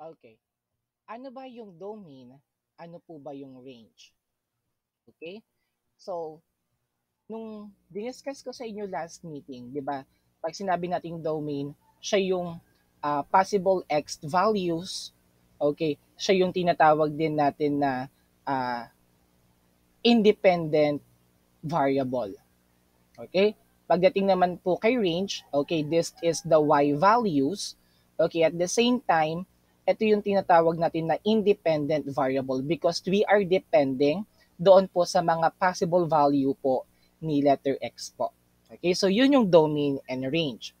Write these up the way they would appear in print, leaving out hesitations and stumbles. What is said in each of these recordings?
Okay. Ano ba yung domain? Ano po ba yung range? Okay? So, nung diniscuss ko sa inyo last meeting, di ba, pag sinabi nating domain, siya yung possible X values, okay, siya yung tinatawag din natin na ah, independent variable. Okay? Pagdating naman po kay range, okay, this is the Y values. Okay, at the same time, ito yung tinatawag natin na independent variable because we are depending doon po sa mga possible value po ni letter X po. Okay, so yun yung domain and range.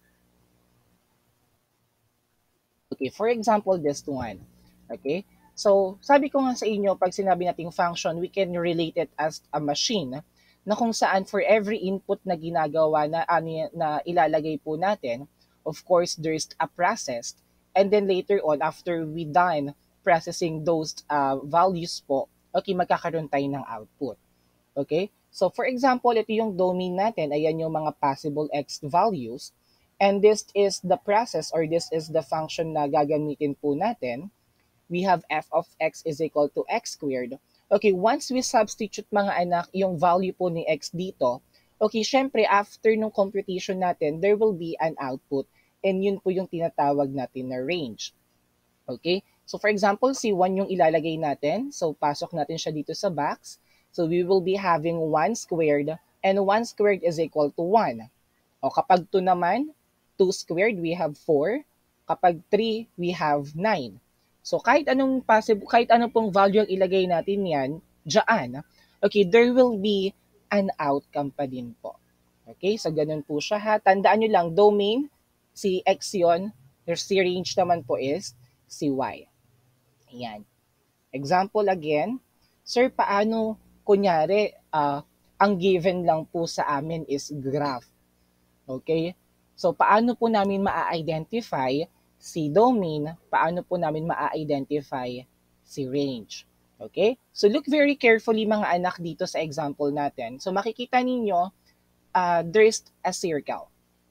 Okay, for example, this one. Okay, so sabi ko nga sa inyo, pag sinabi nating function, we can relate it as a machine na kung saan for every input na ginagawa na ilalagay po natin, of course, there's a process. And then later on, after we done processing those values po, okay, magkakaroon tayo ng output. Okay? So for example, ito yung domain natin, ayan yung mga possible X values. And this is the process or this is the function na gagamitin po natin. We have f of x is equal to x squared. Okay, once we substitute mga anak yung value po ni x dito, okay, syempre after nung computation natin, there will be an output. And yun po yung tinatawag natin na range. Okay? So for example, si 1 yung ilalagay natin. So pasok natin siya dito sa box. So we will be having 1 squared and 1 squared is equal to 1. O kapag 2 naman, 2 squared we have 4. Kapag 3, we have 9. So kahit anong possible, kahit anong pong value ang ilagay natin yan, dyan, okay, there will be an outcome pa din po. Okay, so ganun po siya ha. Tandaan nyo lang, domain, si X yun, si range naman po is si Y. Ayan. Example again, sir, paano, kunyari, ang given lang po sa amin is graph. Okay? So, paano po namin maa-identify si domain? Paano po namin maa-identify si range? Okay? So, look very carefully mga anak dito sa example natin. So, makikita ninyo, there's a circle.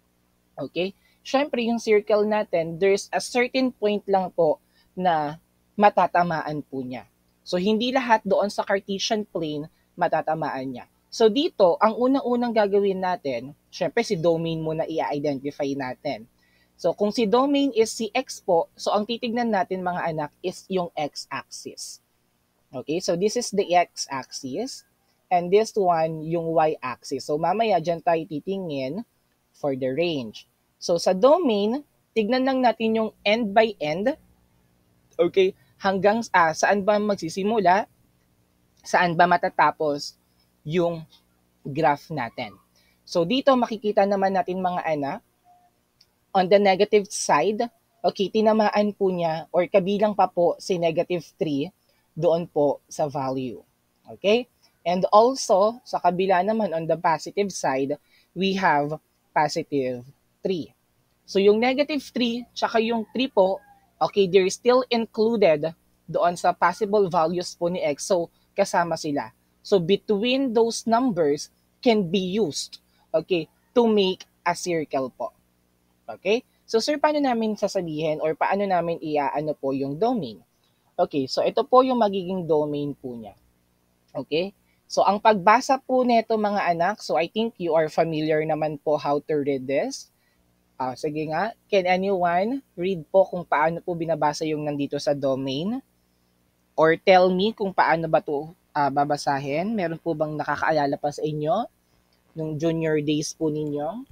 Okay? Siyempre, yung circle natin, there's a certain point lang po na matatamaan po niya. So, hindi lahat doon sa Cartesian plane matatamaan niya. So, dito, ang unang-unang gagawin natin, syempre si domain muna i-identify natin. So, kung si domain is si X po, so ang titignan natin mga anak is yung X-axis. Okay, so this is the X-axis and this one yung Y-axis. So, mamaya dyan tayo titingin for the range. So, sa domain, tignan lang natin yung end by end. Okay, hanggang saan ba magsisimula, saan ba matatapos yung graph natin. So, dito makikita naman natin mga anak, on the negative side, okay, tinamaan po niya or kabilang pa po si negative 3 doon po sa value. Okay? And also, sa kabila naman on the positive side, we have positive 3. So yung negative 3 tsaka yung 3 po, okay, they're still included doon sa possible values po ni X. So kasama sila. So between those numbers can be used, okay, to make a circle po. Okay? So sir, paano namin sasabihin or paano namin iaano po yung domain? Okay, so ito po yung magiging domain po niya. Okay? So ang pagbasa po nito mga anak, so I think you are familiar naman po how to read this. Sige nga, can anyone read po kung paano po binabasa yung nandito sa domain? Or tell me kung paano ba to babasahin? Meron po bang nakakaalala pa sa inyo nung junior days po ninyo?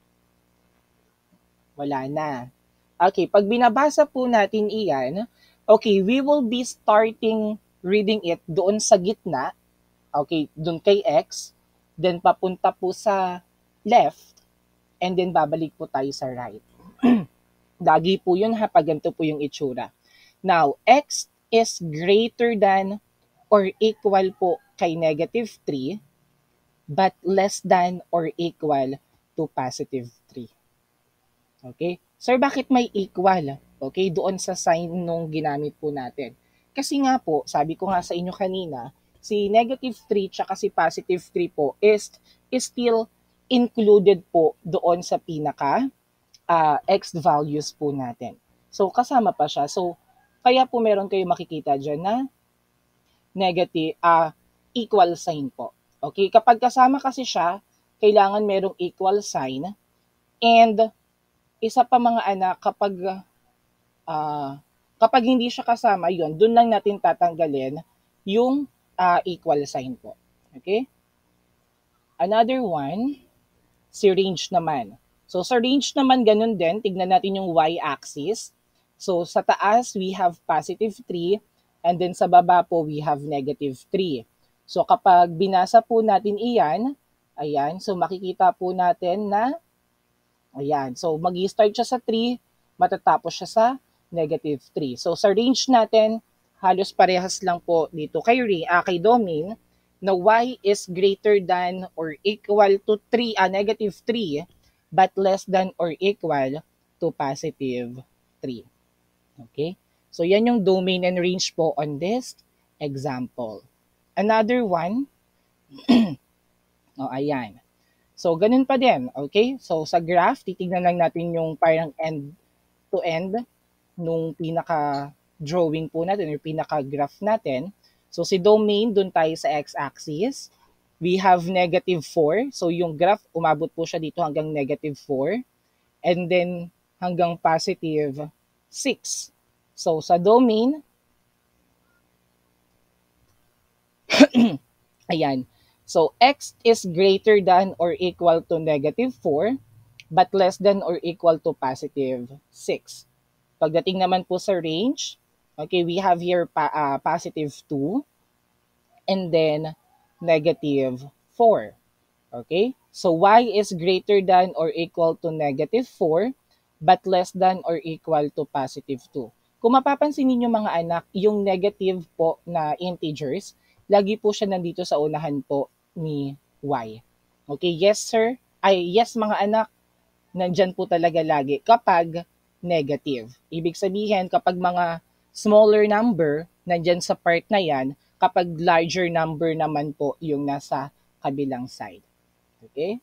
Wala na. Okay, pag binabasa po natin iyan, okay, we will be starting reading it doon sa gitna. Okay, doon kay X. Then papunta po sa left. And then babalik po tayo sa right. Lagi po yun ha, pag ganito po yung itsura. Now, X is greater than or equal po kay negative 3 but less than or equal to positive 3. Okay? Sir, bakit may equal? Okay, doon sa sign nung ginamit po natin. Kasi nga po, sabi ko nga sa inyo kanina, si negative 3 tsaka si positive 3 po is still included po doon sa pinaka X values po natin. So, kasama pa siya. So, Kaya po meron kayo makikita dyan na negative, equal sign po. Okay, kapag kasama kasi siya, kailangan merong equal sign. And isa pa mga anak, kapag hindi siya kasama, yon dun lang natin tatanggalin yung equal sign po. Okay? Another one, si range naman. So sa range naman, ganun din. Tignan natin yung y-axis. So sa taas, we have positive 3. And then sa baba po, we have negative 3. So kapag binasa po natin iyan, ayan, so makikita po natin na, ayan, so mag-start siya sa 3, matatapos siya sa negative 3. So sa range natin, halos parehas lang po dito kay domain, na y is greater than or equal to 3, negative 3, but less than or equal to positive 3. Okay? So yan yung domain and range po on this example. Another one, ayan. So ganun pa din, okay? So sa graph, titignan lang natin yung parang end to end nung pinaka drawing po natin or pinaka graph natin. So si domain, dun tayo sa x-axis. We have negative 4. So yung graph, umabot po siya dito hanggang negative 4. And then hanggang positive 6. So sa domain, ayan. So x is greater than or equal to negative 4 but less than or equal to positive 6. Pagdating naman po sa range, okay, we have here positive 2 and then negative 4. Okay? So y is greater than or equal to negative 4 but less than or equal to positive 2. Kung mapapansin niyo mga anak, yung negative po na integers, lagi po siya nandito sa unahan po ni y. Okay, yes sir? Yes mga anak, nandyan po talaga lagi kapag negative. Ibig sabihin, kapag mga smaller number, nandyan sa part na yan, kapag larger number naman po yung nasa kabilang side. Okay?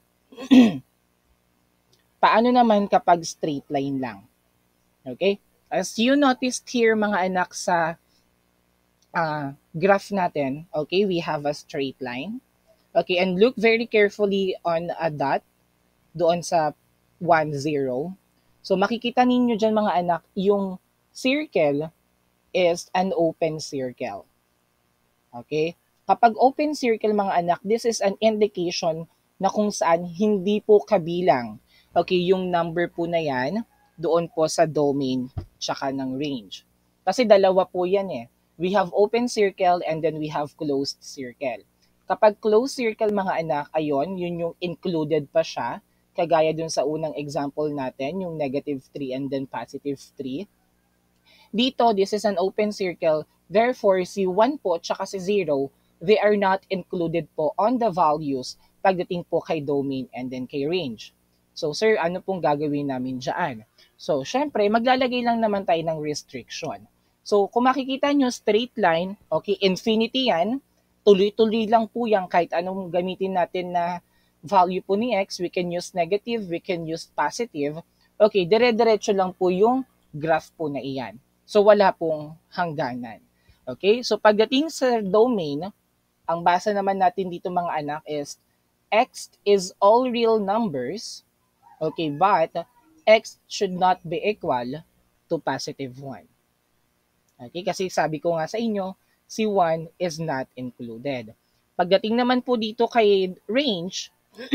Paano naman kapag straight line lang? Okay? As you noticed here mga anak sa graph natin, okay, we have a straight line. Okay, and look very carefully on a dot doon sa 1, 0. So makikita ninyo dyan mga anak, yung circle is an open circle. Okay? Kapag open circle mga anak, this is an indication na kung saan hindi po kabilang, okay, yung number po na yan doon po sa domain tsaka ng range. Kasi dalawa po yan eh. We have open circle and then we have closed circle. Kapag closed circle mga anak, ayon, yun yung included pa siya, kagaya dun sa unang example natin, yung negative 3 and then positive 3. Dito, this is an open circle. Therefore, si 1 po tsaka si 0, they are not included po on the values pagdating po kay domain and then kay range. So, sir, ano pong gagawin namin dyan? So, syempre, maglalagay lang naman tayo ng restriction. So, kung makikita nyo, straight line, okay, infinity yan, tuloy-tuloy lang po yan kahit anong gamitin natin na value po ni x, we can use negative, we can use positive. Okay, dire-diretso lang po yung graph po na iyan. So, wala pong hangganan. Okay? So, pagdating sa domain, ang basa naman natin dito mga anak is x is all real numbers, okay, but x should not be equal to positive 1. Okay? Kasi sabi ko nga sa inyo, si 1 is not included. Pagdating naman po dito kay range,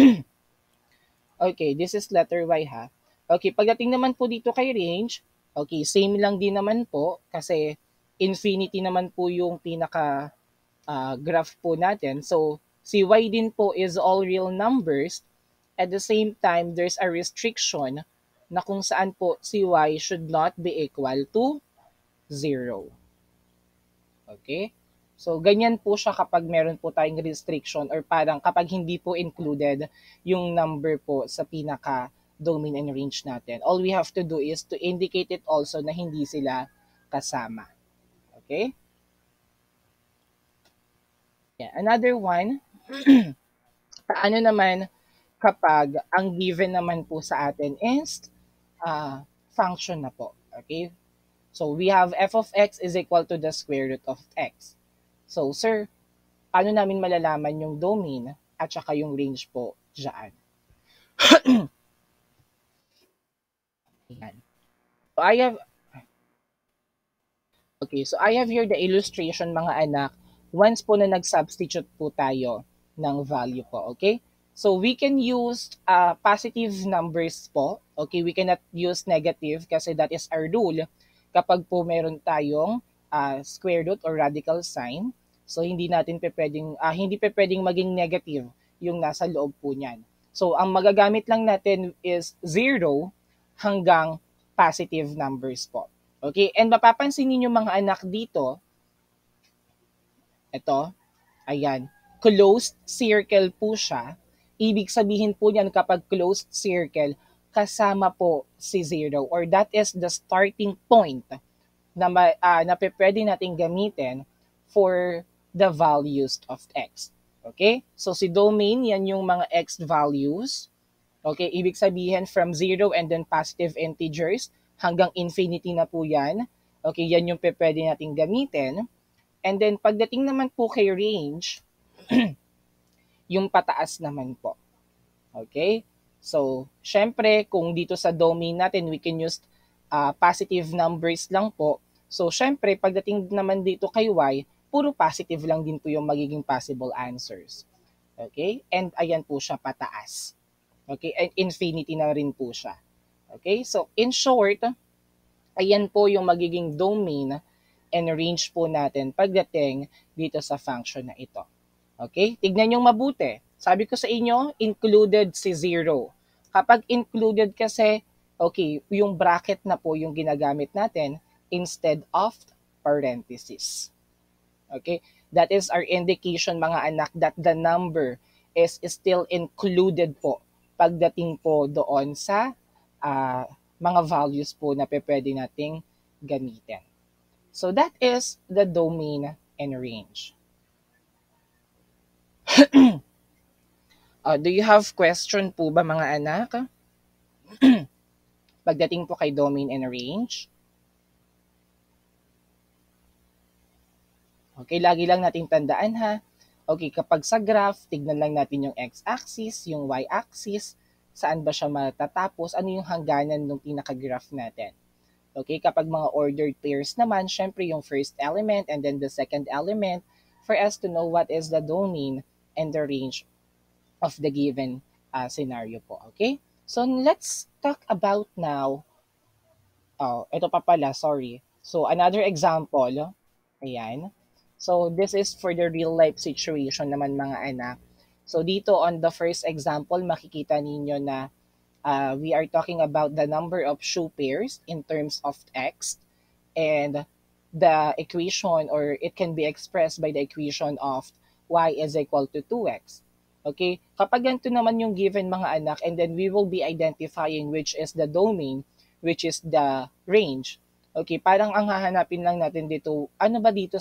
okay, this is letter y ha. Okay, pagdating naman po dito kay range, okay, same lang din naman po kasi infinity naman po yung pinaka graph po natin. So, si y din po is all real numbers. At the same time, there's a restriction na kung saan po si y should not be equal to 0. Okay? So, ganyan po siya kapag meron po tayong restriction or parang kapag hindi po included yung number po sa pinaka domain and range natin. All we have to do is to indicate it also na hindi sila kasama. Okay? Yeah. Another one, paano naman kapag ang given naman po sa atin is function na po. Okay? So we have f of x is equal to the square root of x. So sir, paano namin malalaman yung domain at saka yung range po dyan? Ayan. So I have Okay, so I have here the illustration mga anak. Once po na nag-substitute po tayo ng value po, okay? So we can use positive numbers po. Okay, we cannot use negative kasi that is our rule. Kapag po meron tayong square root or radical sign, so hindi pe pwedeng maging negative yung nasa loob po niyan. So ang magagamit lang natin is 0 hanggang positive numbers po. Okay, and mapapansin niyo mga anak dito, ito, ayan, closed circle po siya. Ibig sabihin po niyan kapag closed circle, kasama po si zero or that is the starting point na pwede natin gamitin for the values of x. Okay? So si domain, yan yung mga x values. Okay, ibig sabihin from 0 and then positive integers hanggang infinity na po yan. Okay, yan yung pwede natin gamitin. And then pagdating naman po kay range, yung pataas naman po. Okay? So, syempre, kung dito sa domain natin, we can use positive numbers lang po. So, syempre, pagdating naman dito kay y, puro positive lang din po yung magiging possible answers. Okay? And ayan po siya pataas. Okay? And infinity na rin po siya. Okay? So, in short, ayan po yung magiging domain and range po natin pagdating dito sa function na ito. Okay? Tignan yung mabuti. Sabi ko sa inyo, included si 0. Kapag included kasi, okay, yung bracket na po yung ginagamit natin instead of parenthesis. Okay? That is our indication mga anak that the number is still included po pagdating po doon sa mga values po na pwede nating gamitin. So that is the domain and range. Do you have question po ba mga anak? Pagdating po kay domain and range. Okay, lagi lang natin tandaan ha. Okay, kapag sa graph, tignan lang natin yung x-axis, yung y-axis, saan ba siya matatapos, ano yung hangganan ng pinaka-graph natin. Okay, kapag mga ordered pairs naman, syempre yung first element and then the second element for us to know what is the domain and the range of the given scenario po. Okay? So, let's talk about now, ito pa pala, sorry. So, another example, ayan. So, this is for the real life situation naman mga anak. So, dito on the first example, makikita ninyo na we are talking about the number of shoe pairs in terms of x and the equation or it can be expressed by the equation of y is equal to 2x. Okay? Kapag ganito naman yung given mga anak and then we will be identifying which is the domain, which is the range. Okay, parang ang hahanapin lang natin dito, ano ba dito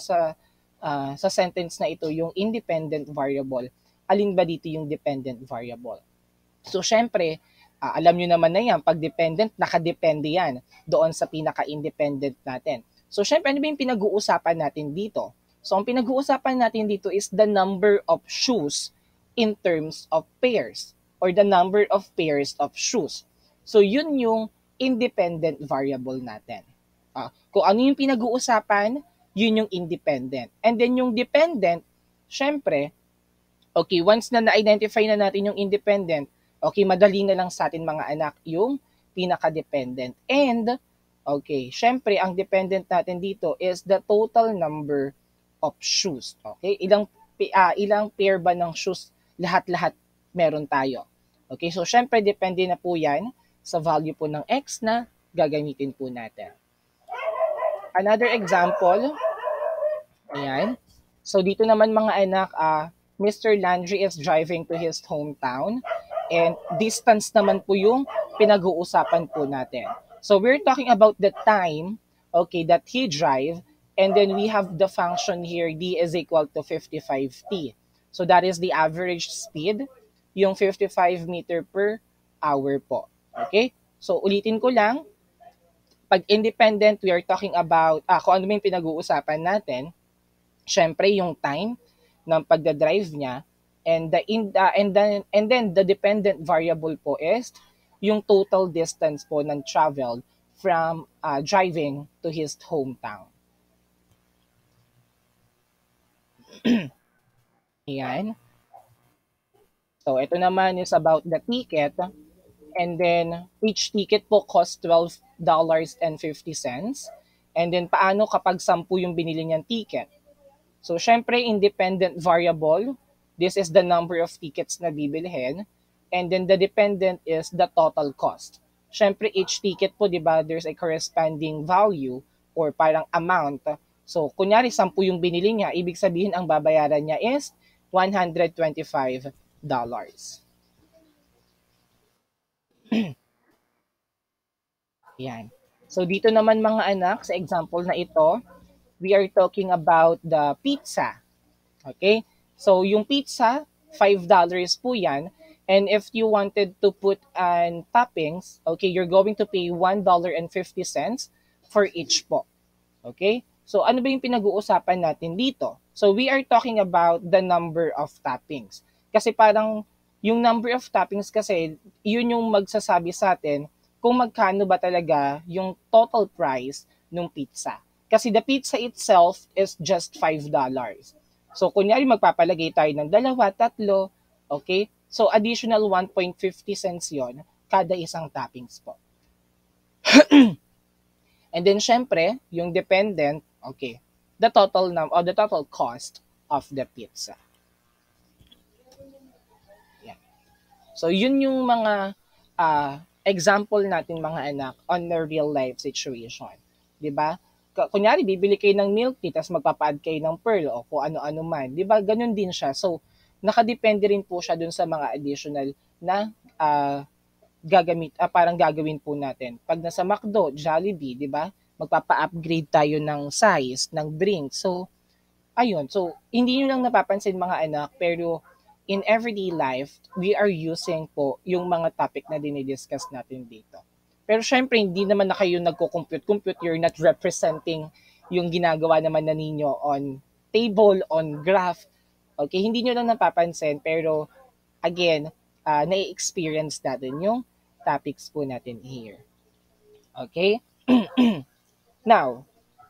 sa sentence na ito yung independent variable? Alin ba dito yung dependent variable? So, syempre, alam nyo naman na yan, pag dependent, nakadepende yan doon sa pinaka-independent natin. So, syempre, ano ba yung pinag-uusapan natin dito? So, ang pinag-uusapan natin dito is the number of shoes in terms of pairs or the number of pairs of shoes. So, yun yung independent variable natin. Kung ano yung pinag-uusapan, yun yung independent. And then yung dependent, syempre, okay, once na na-identify na natin yung independent, okay, madali na lang sa atin mga anak yung pinaka-dependent. And, okay, syempre, ang dependent natin dito is the total number of shoes. Okay, ilang pair ba ng shoes lahat-lahat meron tayo. Okay, so syempre, depende na po yan sa value po ng x na gagamitin po natin. Another example, ayan. So dito naman mga anak, Mr. Landry is driving to his hometown and distance naman po yung pinag-uusapan po natin. So we're talking about the time, okay, that he drive and then we have the function here, d is equal to 55t. So that is the average speed, yung 55 meter per hour po. Okay? So ulitin ko lang, Pag independent, we are talking about, kung ano yung pinag-uusapan natin, syempre yung time ng pagdadrive niya, and then the dependent variable po is yung total distance po ng travel from driving to his hometown. Ayan. So, ito naman is about the ticket. And then, each ticket po cost $12.50. And then, paano kapag 10 yung binili niyang ticket? So, syempre, independent variable. This is the number of tickets na bibilhin. And then, the dependent is the total cost. Syempre, each ticket po, di ba, there's a corresponding value or parang amount. So, kunyari, 10 yung binili niya, ibig sabihin ang babayaran niya is $125. Yan. So, dito naman mga anak, sa example na ito, we are talking about the pizza. Okay? So, yung pizza, $5 po yan. And if you wanted to put an toppings, okay, you're going to pay $1.50 for each po. Okay? So, ano ba yung pinag-uusapan natin dito? So, we are talking about the number of toppings. Kasi parang yung number of toppings kasi, yun yung magsasabi sa atin kung magkano ba talaga yung total price ng pizza. Kasi the pizza itself is just $5. So, kunyari magpapalagay tayo ng dalawa, tatlo, okay? So, additional 1.50 cents yon kada isang toppings po. And then, syempre, yung dependent, okay, the total cost of the pizza. Yeah. So, yun yung mga example natin mga anak on the real life situation. 'Di ba? Kunyari, bibili kayo ng milk tea, tapos magpapa-add kayo ng pearl o kung ano-ano man. 'Di ba? Ganun din siya. So, nakadepende rin po siya dun sa mga additional na parang gagawin po natin. Pag nasa McDo, Jollibee, 'di ba? Magpapa-upgrade tayo ng size ng drink. So, ayun. So, hindi nyo lang napapansin mga anak, pero in everyday life, we are using po yung mga topic na dinidiscuss natin dito. Pero syempre, hindi naman na kayo nagko-compute. You're not representing yung ginagawa naman na ninyo on table, on graph. Okay, hindi nyo lang napapansin, pero again, na-experience natin yung topics po natin here. Okay? Now,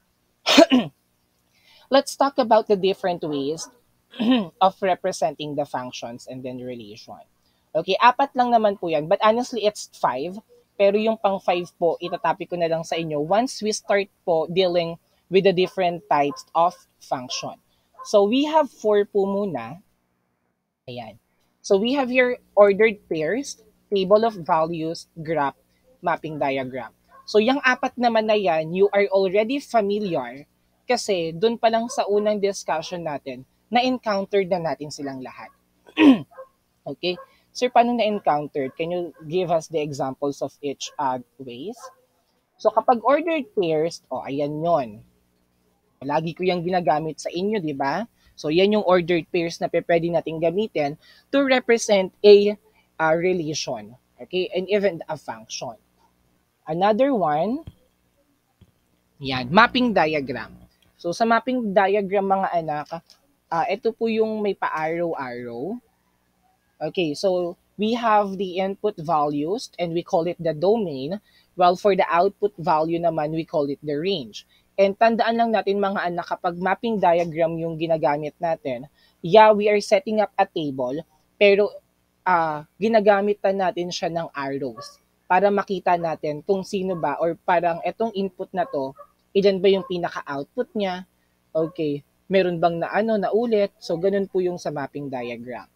let's talk about the different ways of representing the functions and then relation. Okay, 4 lang naman po yan. But honestly, it's 5. Pero yung pang 5 po, itatopic ko na lang sa inyo once we start po dealing with the different types of function. So we have 4 po muna. Ayan. So we have your ordered pairs, table of values, graph, mapping diagram. So yung 4 naman na yan, you are already familiar kasi dun pa lang sa unang discussion natin, na-encountered na natin silang lahat. Okay? Sir, paano na-encountered? Can you give us the examples of each ways? So kapag ordered pairs, ayan yon. Lagi ko yung ginagamit sa inyo, di ba? So yan yung ordered pairs na pwede natin gamitin to represent a relation, okay? And even a function. Another one, yan, mapping diagram. So sa mapping diagram mga anak, ito po yung may pa-arrow-arrow. Okay, so we have the input values and we call it the domain, while for the output value naman, we call it the range. And tandaan lang natin mga anak, kapag mapping diagram yung ginagamit natin, yeah, we are setting up a table, pero ginagamit natin siya ng arrows para makita natin kung sino ba or parang etong input na to, ilan ba yung pinaka-output niya, okay, meron bang na ulit, so ganun po yung sa mapping diagram.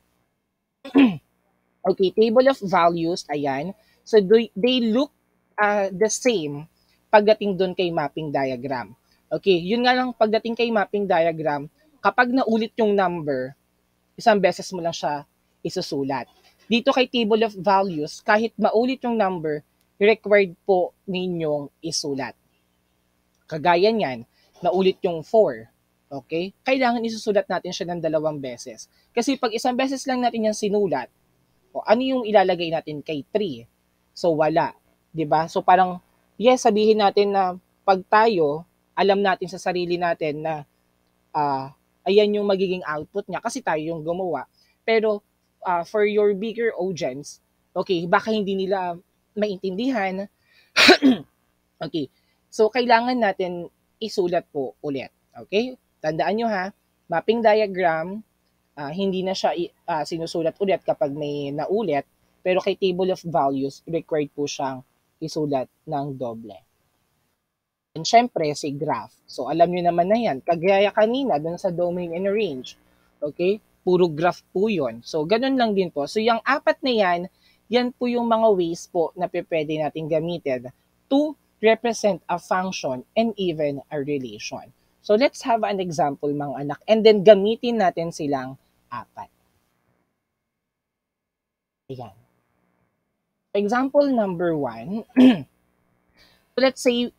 Okay, table of values, ayan. So they look the same pagdating doon kay mapping diagram. Okay, yun nga lang pagdating kay mapping diagram, kapag naulit yung number, isang beses mo lang siya isusulat. Dito kay table of values, kahit maulit yung number, required po ninyong isulat. Kagaya niyan, naulit yung 4. Okay? Kailangan isusulat natin siya ng 2 beses. Kasi pag isang beses lang natin yan sinulat, ano yung ilalagay natin kay 3? So, wala. 'Di ba? So, parang yes, sabihin natin na pag tayo, alam natin sa sarili natin na ayan yung magiging output niya kasi tayo yung gumawa. Pero for your bigger audience, okay, baka hindi nila maintindihan. Okay, so kailangan natin isulat po ulit. Okay, tandaan nyo ha, mapping diagram, hindi na siya sinusulat ulit kapag may naulit, pero kay table of values, required po siyang isulat ng doble. And syempre, si graph. So, alam nyo naman na yan. Kagaya kanina, dun sa domain and range. Okay? Puro graph po yun. So, ganun lang din po. So, yung apat na yan, yan po yung mga ways po na pwede natin gamitin to represent a function and even a relation. So, let's have an example, mga anak. And then, gamitin natin silang apat. Ayan. Example number 1. Let's say,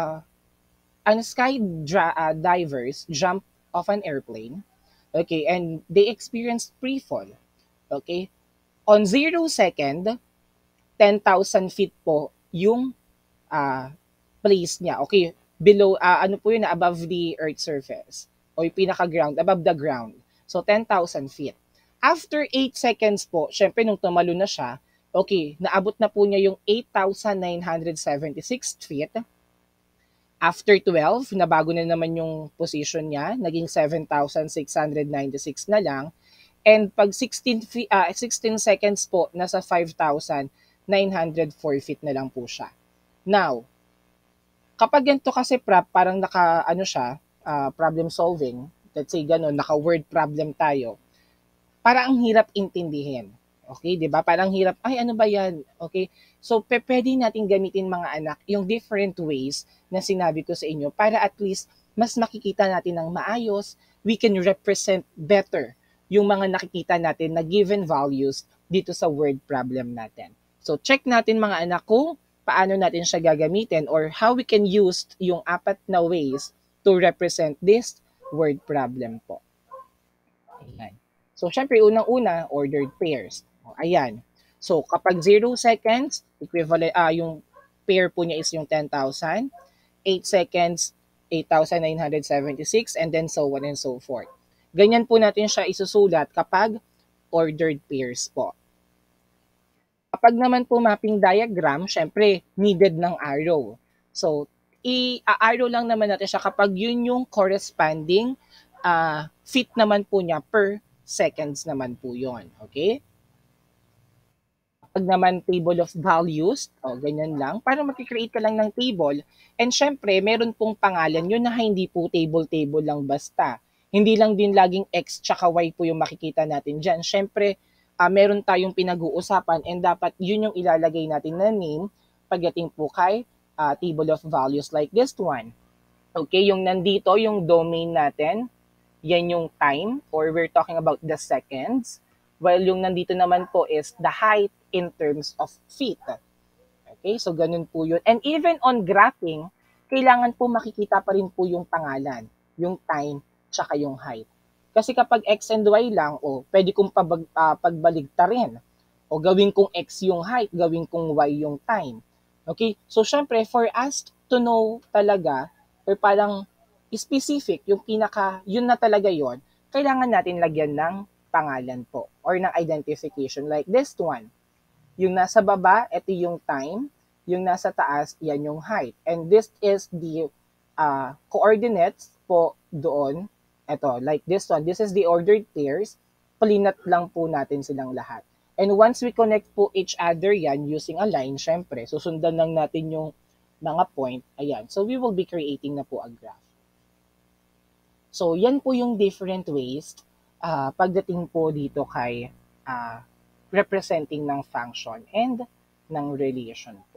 divers jump off an airplane, okay, and they experienced free fall, okay. On 0 second, 10,000 feet po yung uh, place niya, okay, below, ano po yun, above the earth surface, o yung pinaka-ground, above the ground. So, 10,000 feet. After 8 seconds po, syempre nung tumalo na siya, okay, naabot na po niya yung 8,976 feet. After 12, nabago na naman yung position niya, naging 7,696 na lang. And pag 16 seconds po, nasa 5,904 feet na lang po siya. Now, kapag ganito kasi parang problem solving, let's say ganun, naka-word problem tayo, para ang hirap intindihin. Okay, 'di ba? Parang hirap, ay ano ba 'yan? Okay? So pwede nating gamitin mga anak yung different ways na sinabi ko sa inyo para at least mas makikita natin ng maayos, we can represent better yung mga nakikita natin na given values dito sa word problem natin. So check natin mga anak kung paano natin siya gagamitin or how we can use yung apat na ways to represent this word problem po. Ayan. So, syempre, unang-una, ordered pairs. O, ayan. So, kapag 0 seconds, equivalent, yung pair po niya is yung 10,000. 8 seconds, 8,976, and then so on and so forth. Ganyan po natin siya isusulat kapag ordered pairs po. Kapag naman po mapping diagram, syempre, needed ng arrow. So, i-arrow lang naman natin siya kapag yun yung corresponding fit naman po niya per seconds naman po yon. Okay? Pag naman table of values, ganyan lang, para makikreate ka lang ng table. And syempre, meron pong pangalan yun na hindi po table-table lang basta. Hindi lang din laging X tsaka Y po yung makikita natin dyan. Syempre, meron tayong pinag-uusapan and dapat yun yung ilalagay natin na name pagdating po kay table of values like this one. Okay, yung nandito, yung domain natin, yan yung time or we're talking about the seconds. While yung nandito naman po is the height in terms of feet. Okay, so ganun po yun. And even on graphing, kailangan po makikita pa rin po yung pangalan, yung time, tsaka yung height. Kasi kapag X and Y lang, pwede kong pagbaligtarin. O gawin kong X yung height, gawin kong Y yung time. Okay, so syempre, for us to know talaga, or parang specific, yun na talaga yon, kailangan natin lagyan ng pangalan po or ng identification like this one. Yung nasa baba, ito yung time. Yung nasa taas, yan yung height. And this is the coordinates po doon. Ito, like this one. This is the ordered pairs. Palinat lang po natin silang lahat. And once we connect po each other yan using a line, syempre, susundan lang natin yung mga point. Ayan. So, we will be creating na po a graph. So, yan po yung different ways pagdating po dito kay representing ng function and ng relation.